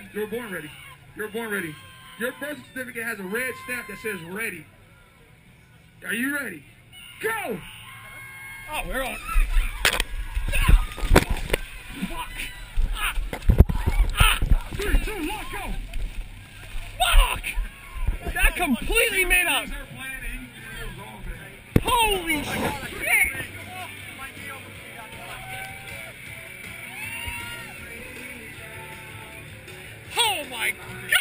You were born ready. You were born ready. Your birth certificate has a red stamp that says ready. Are you ready? Go! Oh, we're on. Fuck! 3, 2, 1, go! Fuck! That completely made up. Holy shit! Oh my God!